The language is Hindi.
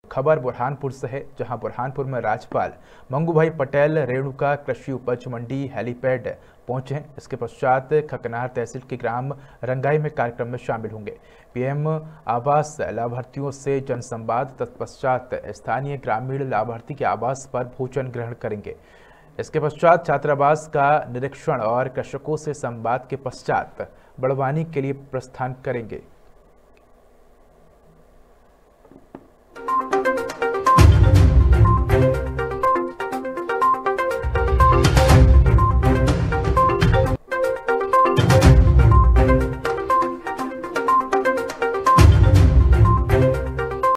खबर बुरहानपुर से है, जहां बुरहानपुर में राज्यपाल मंगूभाई पटेल रेणुका कृषि उपज मंडी हेलीपैड पहुंचे हैं। इसके पश्चात खकनार तहसील के ग्राम रंगाई में कार्यक्रम में शामिल होंगे। पीएम आवास लाभार्थियों से जनसंवाद, तत्पश्चात स्थानीय ग्रामीण लाभार्थी के आवास पर भोजन ग्रहण करेंगे। इसके पश्चात छात्रावास का निरीक्षण और कृषकों से संवाद के पश्चात बड़वानी के लिए प्रस्थान करेंगे।